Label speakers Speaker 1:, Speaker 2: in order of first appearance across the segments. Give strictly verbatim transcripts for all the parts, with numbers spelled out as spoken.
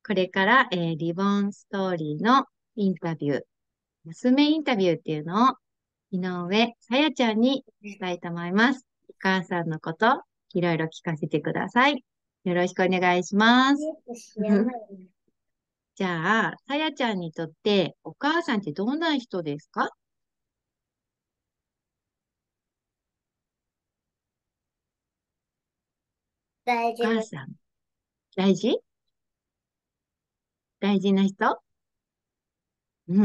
Speaker 1: これから、えーリボンストーリーのインタビュー、娘インタビューっていうのを井上さやちゃんにしたいと思います。お母さんのこと、いろいろ聞かせてください。よろしくお願いします。
Speaker 2: よく知らないね。
Speaker 1: じゃあ、さやちゃんにとってお母さんってどんな人ですか？お
Speaker 2: 大事な。
Speaker 1: 母さん、大事大事な人。うん。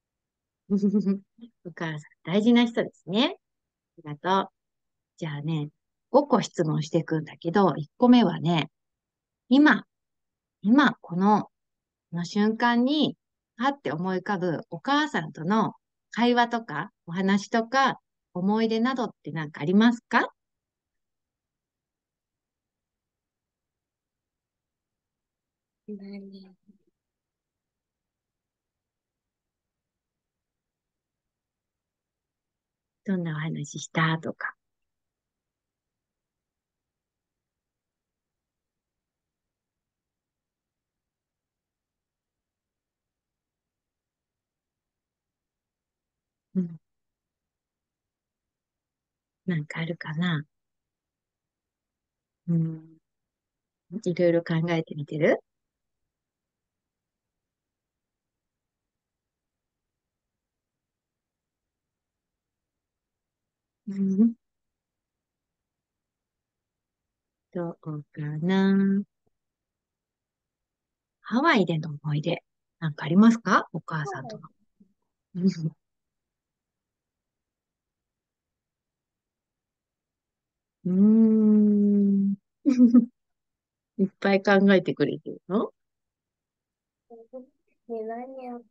Speaker 1: お母さん、大事な人ですね。ありがとう。じゃあね、ごこ質問していくんだけど、いっこめはね、今、今、この、この瞬間に、はって思い浮かぶお母さんとの会話とか、お話とか、思い出などって何かありますか？
Speaker 2: 何？
Speaker 1: どんなお話したとか。うん。なんかあるかな？うん。いろいろ考えてみてる？うん。どうかな？ハワイでの思い出、なんかありますか？お母さんとの。うん。うーん。いっぱい考えてくれてるの？
Speaker 2: ね、何を、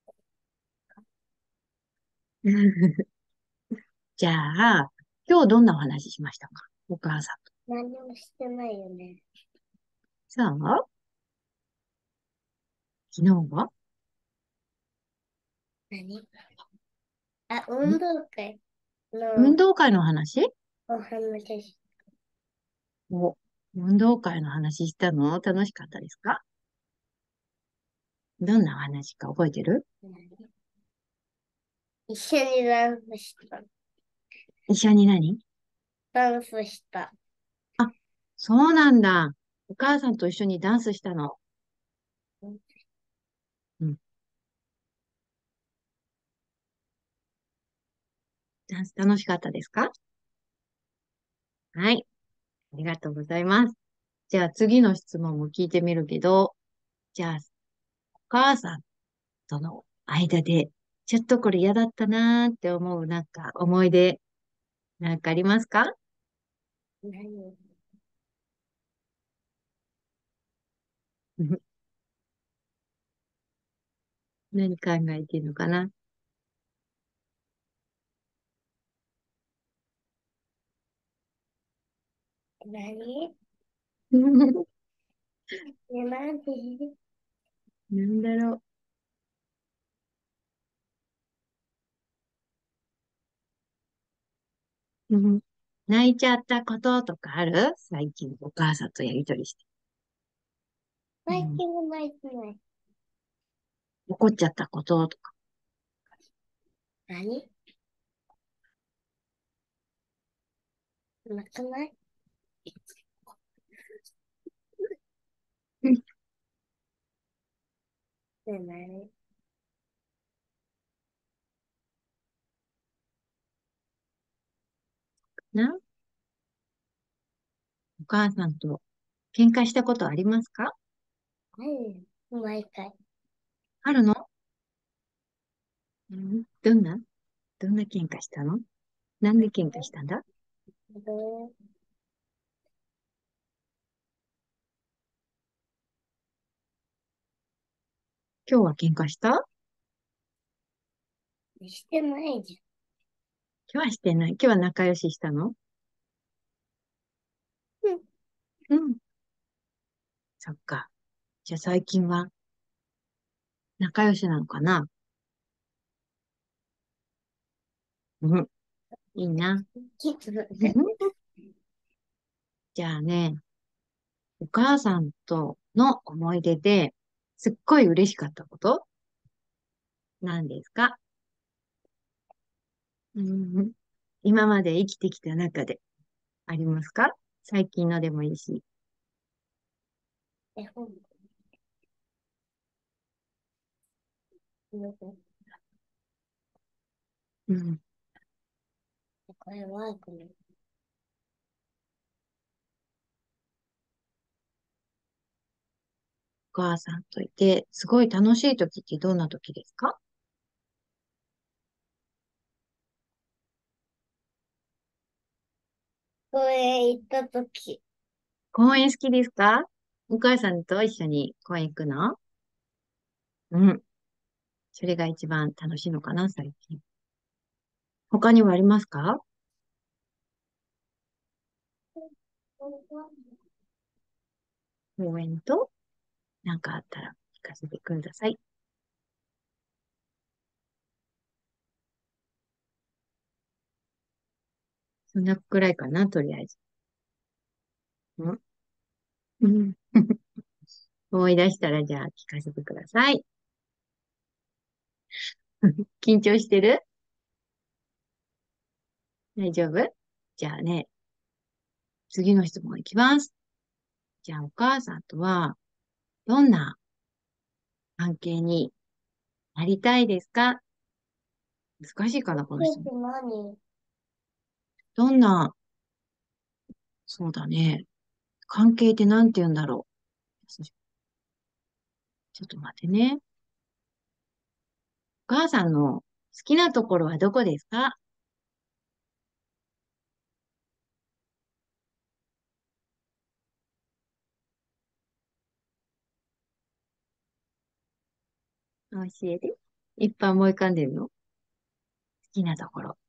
Speaker 1: じゃあ、今日どんなお話しましたか？お母さんと。
Speaker 2: 何もしてないよね。
Speaker 1: さあ、昨日は
Speaker 2: 何？あ、
Speaker 1: ん
Speaker 2: 運動会の
Speaker 1: 運動会の話？
Speaker 2: お話し。
Speaker 1: お、運動会の話したの楽しかったですか？どんなお話か覚えてる？
Speaker 2: 何？一緒にダンスした。
Speaker 1: 一緒に何？
Speaker 2: ダンスした。
Speaker 1: あ、そうなんだ。お母さんと一緒にダンスしたの。うん。ダンス楽しかったですか？はい。ありがとうございます。じゃあ次の質問も聞いてみるけど、じゃあ、お母さんとの間で、ちょっとこれ嫌だったなーって思う、なんか思い出、なんかありますか？
Speaker 2: 何？
Speaker 1: 何考えてるのかな？
Speaker 2: 何？ね、何？
Speaker 1: なんだろう。うん。泣いちゃったこととかある？最近お母さんとやりとりして。うん。
Speaker 2: 最近も泣いてない。
Speaker 1: 怒っちゃったこととか。
Speaker 2: 何？泣かない？
Speaker 1: うん
Speaker 2: ね、何？
Speaker 1: な、お母さんと喧嘩したことありますか？
Speaker 2: 何？毎回。
Speaker 1: あるの？うん。どんなどんな喧嘩したの？なんで喧嘩したんだ？
Speaker 2: ど
Speaker 1: 今日は喧嘩した？
Speaker 2: うしてないじ
Speaker 1: 今日はしてない。今日は仲良ししたの？
Speaker 2: ゃん。うん。
Speaker 1: うん。そっか。じゃあ最近は仲良しなのかな？うん。いいな。
Speaker 2: キツ。
Speaker 1: じゃあね、お母さんとの思い出で、 すっごい嬉しかったこと何ですか？うん、今まで生きてきた中でありますか？最近のでもいいし。
Speaker 2: 絵本。
Speaker 1: うん。
Speaker 2: これは、この、
Speaker 1: お母さんといて、すごい楽しい時ってどんな時ですか？
Speaker 2: 公園行ったとき、
Speaker 1: 公園好きですか？お母さんと一緒に公園行くの？うん。それが一番楽しいのかな、最近。他にはありますか？公園となんかあったら聞かせてください。そんなくらいかな、とりあえず。うん。うん。思い出したらじゃあ聞かせてください。緊張してる？大丈夫？じゃあね、次の質問いきます。じゃあお母さんとはどんな関係になりたいですか？難しいかな、この質問。
Speaker 2: ケーキ何？
Speaker 1: どんな、そうだね。関係ってなんて言うんだろう。ちょっと待ってね。お母さんの好きなところはどこですか？教えて。いっぱい思い浮かんでるの？好きなところ。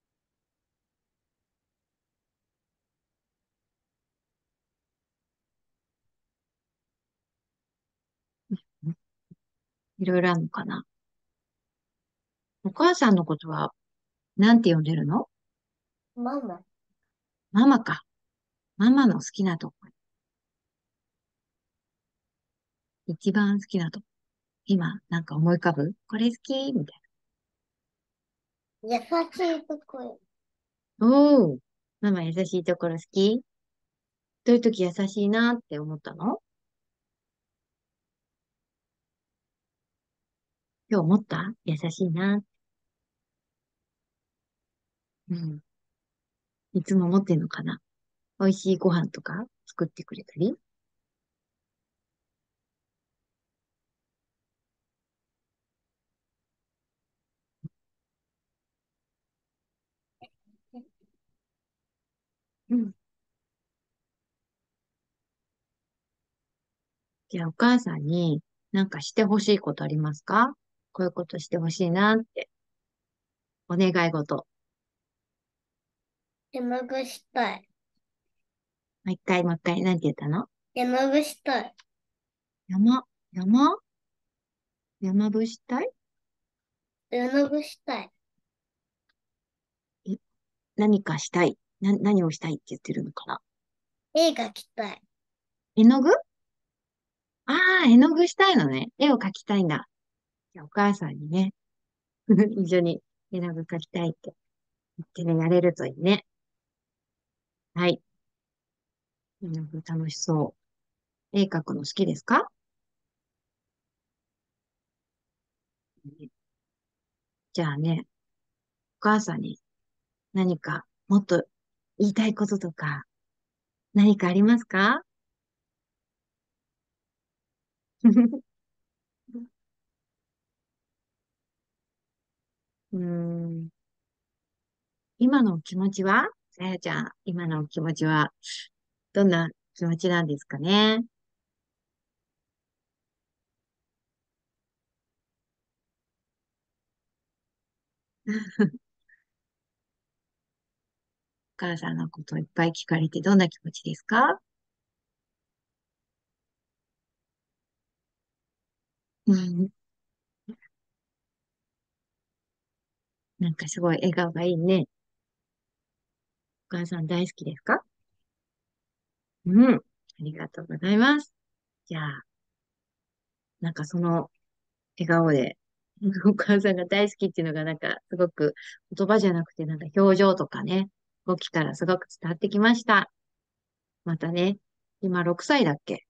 Speaker 1: うんいろいろあるのかな。お母さんのことは、なんて呼んでるの？
Speaker 2: ママ。
Speaker 1: ママか。ママの好きなところ。一番好きなとこ。今、なんか思い浮かぶ？これ好きみたい
Speaker 2: 優しいところ。
Speaker 1: な。おー。ママ優しいところ好き？どういう時優しいなって思ったの？今日思った？優しいな。うん。いつも思ってんのかな？美味しいご飯とか作ってくれたり？うん。じゃあお母さんになんかしてほしいことありますか？こういうことしてほしいなって。お願い事。
Speaker 2: 手ぬぐしたい。
Speaker 1: もう一回もう一回、なんて言ったの？
Speaker 2: 手ぬぐしたい。
Speaker 1: 山、山、山伏したい？
Speaker 2: 手ぬぐしたい。
Speaker 1: え何かしたい。な、何をしたいって言ってるのかな？
Speaker 2: 絵がきたい。
Speaker 1: 絵の具？ああー、絵の具したいのね。絵を描きたいんだ。じゃあお母さんにね、一緒に絵の具描きたいって言ってね、やれるといいね。はい。絵の具楽しそう。絵描くの好きですか？じゃあね、お母さんに何かもっと言いたいこととか何かありますか？うーん、今の気持ちはさやちゃん、今の気持ちはどんな気持ちなんですかね？お母さんのことをいっぱい聞かれてどんな気持ちですか？うん、なんかすごい笑顔がいいね。お母さん大好きですか？うん、ありがとうございます。じゃあ、 なんかその笑顔で、お母さんが大好きっていうのがなんかすごく言葉じゃなくてなんか表情とかね、動きからすごく伝わってきました。またね、今ろくさいだっけ？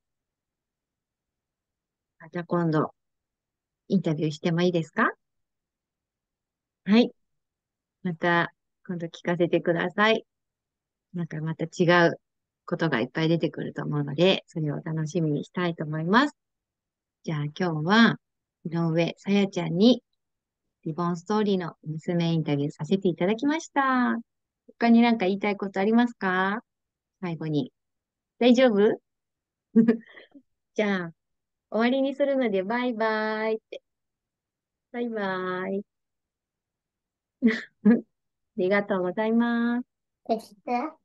Speaker 1: また今度インタビューしてもいいですか？はい。また今度聞かせてください。なんかまた違うことがいっぱい出てくると思うので、それを楽しみにしたいと思います。じゃあ今日は井上さやちゃんにリボンストーリーの娘インタビューさせていただきました。他になんか言いたいことありますか？最後に。大丈夫？じゃあ、終わりにするので、バイバイって。バイバイ。ありがとうございます。
Speaker 2: できた